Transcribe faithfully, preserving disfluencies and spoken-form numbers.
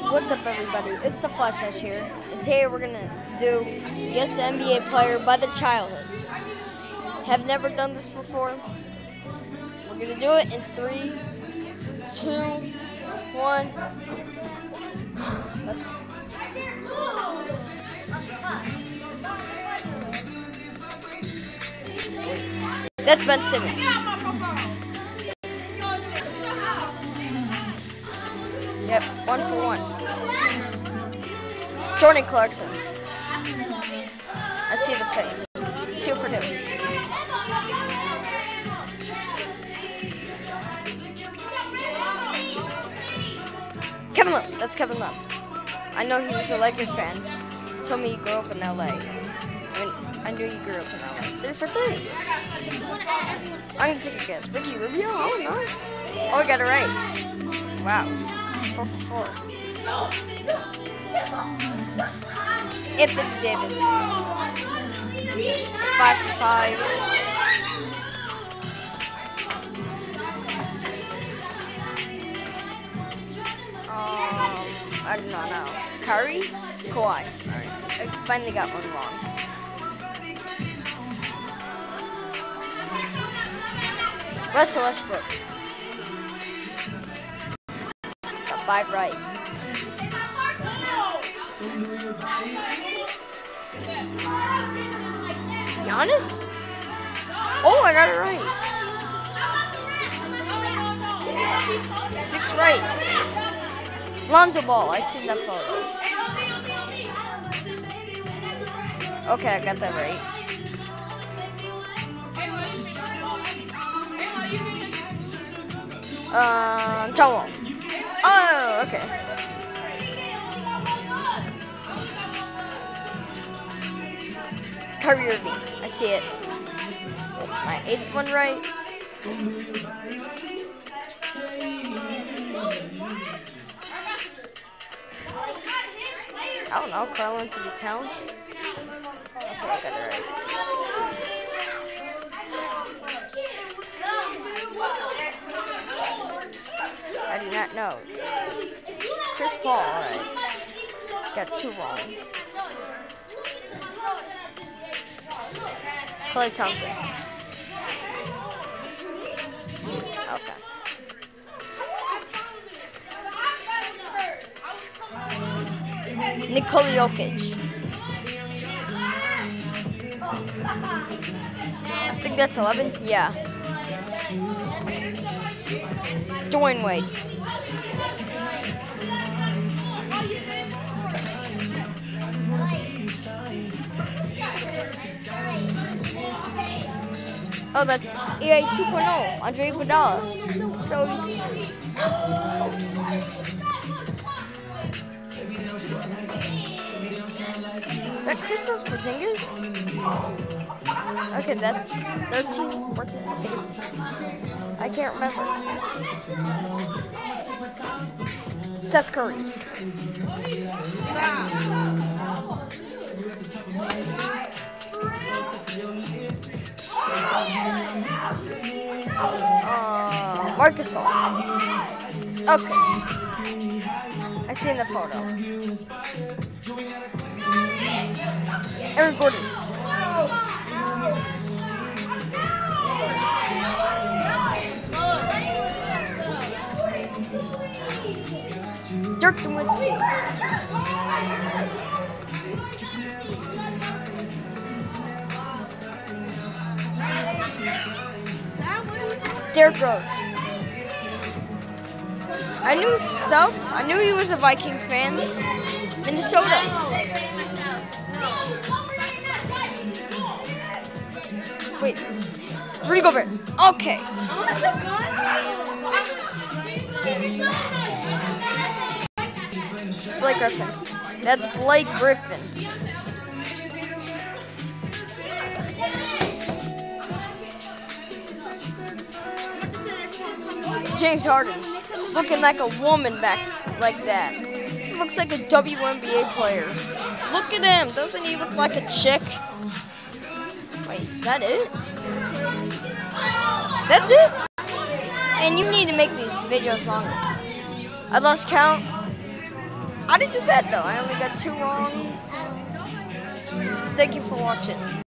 What's up, everybody? It's the Flash Hash here, and today we're gonna do Guess the N B A Player by the Childhood. Have never done this before. We're gonna do it in three, two, one. Let's go. That's Ben Simmons. Yep, one for one. Jordan Clarkson. I see the face. Two for two. Kevin Love. That's Kevin Love. I know he was a Lakers fan. He told me he grew up in L A. I mean, I knew he grew up in L A. Three for three. I'm gonna take a guess. Ricky Rubio? I don't know. Oh, I got it right. Wow. Four for four. Anthony Davis. Five for five. Um, I do not know. Curry? Kawhi. Alright. I finally got one wrong. Russell Westbrook. Got five right. Giannis? Oh, I got it right. Six right. Lonzo Ball. I seen that photo. Okay, I got that right. Uh, Tomo. Oh, okay. Kyrie Irving. I see it. That's my eighth one right. I don't know. Karl Anthony Towns. Okay, I got it right. I do not know. Chris Paul, alright. Got two wrong. Klay Thompson. Okay. Nikola Jokic. I think that's eleven. Yeah. Dwayne Wade. Oh, that's E A two point oh, Andre Iguodala. So easy. Is that Kristaps Porzingis? Okay, that's thirteen, fourteen, I think it's, I can't remember. Seth Curry. Uh, Marcus Gasol. Okay. I seen the photo. Eric Gordon. Dirk Nowitzki. Derrick Rose. I knew his stuff. I knew he was a Vikings fan. Minnesota. Wait. Rudy Gobert. Okay. Blake Griffin. That's Blake Griffin. James Harden. Looking like a woman back like that. He looks like a W N B A player. Look at him. Doesn't he look like a chick? Wait, is that it? That's it? And you need to make these videos longer. I lost count. I didn't do bad though. I only got two wrongs. Thank you for watching.